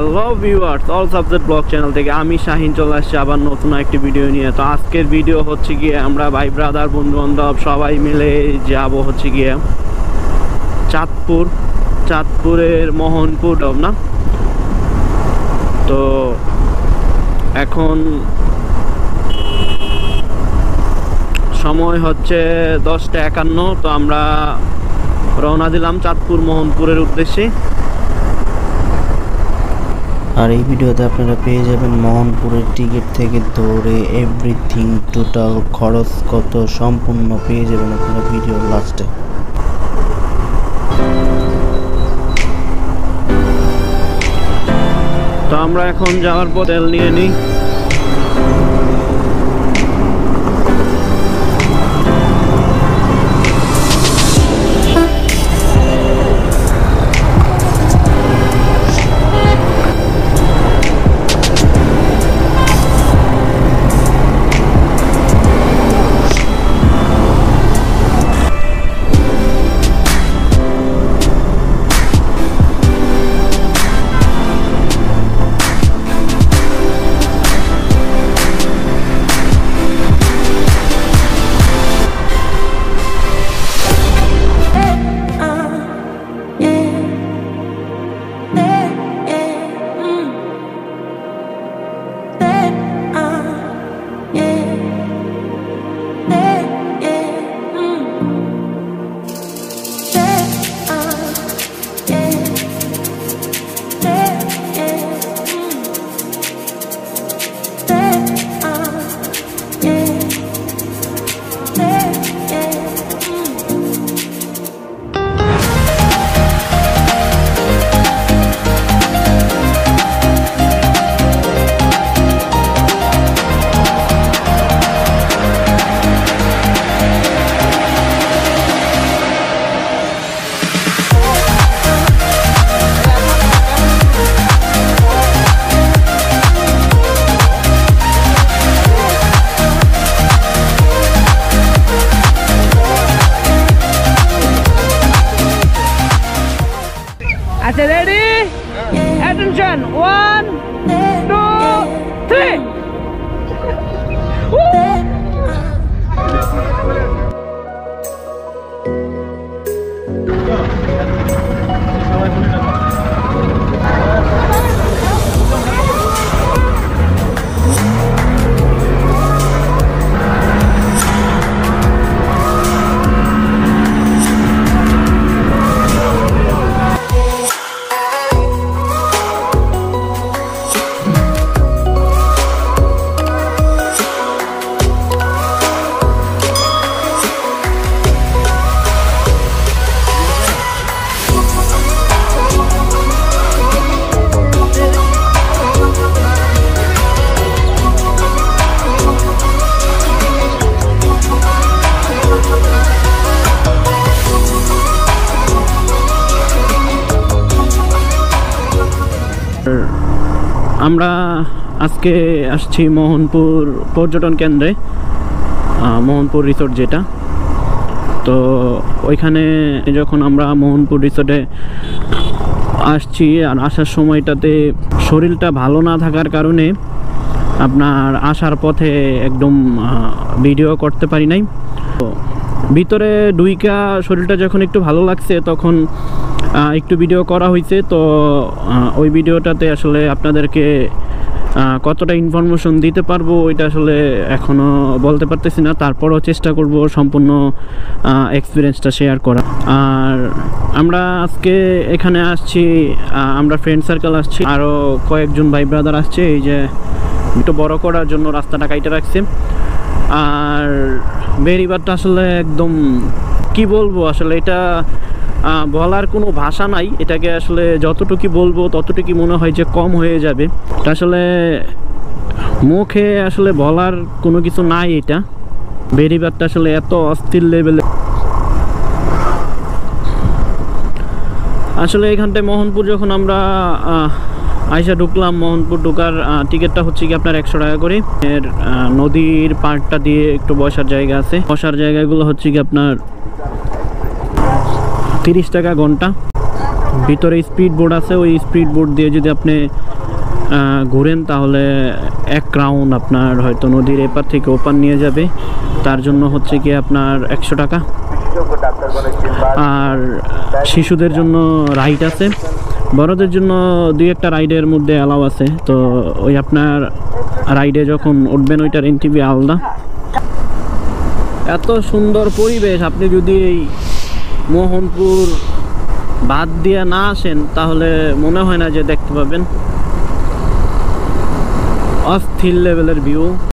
Hello viewers, all subject blog channel থেকে আমি শাহিন চলে আসছি আবার নতুন একটি ভিডিও নিয়ে। তো আজকের ভিডিও হচ্ছে গিয়ে আমরা ভাই ব্রাদার বন্ধু বান্ধব সবাই মিলে যাব হচ্ছে গিয়ে চাঁদপুরের মোহনপুর না। তো এখন সময় হচ্ছে 10:51। তো আমরা রওনা দিলাম চাঁদপুর মোহনপুরের উদ্দেশ্যে। আর এই ভিডিওতে আপনারা পেয়ে যাবেন মোহনপুরের টিকিট থেকে ধরে এভরিথিং টোটাল খরচ কত সম্পূর্ণ পেয়ে যাবেন আপনারা ভিডিওর লাস্টে। তো আমরা এখন যাওয়ার পর তেল নিয়ে নিই। Ready? Attention! 1, 2, 3. আমরা আজকে আসছি মোহনপুর পর্যটন কেন্দ্রে, মোহনপুর রিসোর্ট যেটা। তো ওইখানে যখন আমরা মোহনপুর রিসোর্টে আসছি, আর আসার সময়টাতে শরীরটা ভালো না থাকার কারণে আপনার আসার পথে একদম ভিডিও করতে পারি নাই। তো ভিতরে ডুইকা শরীরটা যখন একটু ভালো লাগছে তখন একটু ভিডিও করা হয়েছে। তো ওই ভিডিওটাতে আসলে আপনাদেরকে কতটা ইনফরমেশন দিতে পারবো ওইটা আসলে এখনও বলতে পারতেছি না। তারপরও চেষ্টা করব সম্পূর্ণ এক্সপিরিয়েন্সটা শেয়ার করা। আর আমরা আজকে এখানে আসছি, আমরা ফ্রেন্ড সার্কেল আসছি, আরও কয়েকজন ভাই ব্রাদার আসছে। এই যে একটু বড় করার জন্য রাস্তাটা কাইটে রাখছে। আর বেরিবারটা আসলে একদম কি বলবো, আসলে এটা বলার কোনো ভাষা নাই। এটাকে আসলে যতটুকু বলবো ততটুকু মনে হয় যে কম হয়ে যাবে। আসলে মুখে আসলে বলার কোনো কিছু নাই। এটা বেরিবারটা আসলে এত অস্থির লেভেলে। আসলে এখানটায় মোহনপুর যখন আমরা আইসা ঢুকলাম, মোহনপুর ঢোকার টিকিটটা হচ্ছে কি আপনার 100 টাকা করে। এর নদীর পাড়টা দিয়ে একটু বসার জায়গা আছে, বসার জায়গাগুলো হচ্ছে কি আপনার 30 টাকা ঘন্টা। ভিতরে স্পিড বোট আছে, ওই স্পিড বোট দিয়ে যদি আপনি ঘুরেন তাহলে এক রাউন্ড আপনার হয়তো নদীর এপার থেকে ওপার নিয়ে যাবে। তার জন্য হচ্ছে কি আপনার 100 টাকা। আর শিশুদের জন্য রাইড আছে, বড়দের জন্য 2-1টা রাইডের মধ্যে অ্যালাউ আছে। তো ওই আপনার রাইডে যখন উঠবেন ওইটার এন্ট্রি আলাদা। এত সুন্দর পরিবেশ, আপনি যদি এই মোহনপুর বাদ দিয়ে না আসেন তাহলে মনে হয় না যে দেখতে পাবেন। অস্থির লেভেলের ভিউ।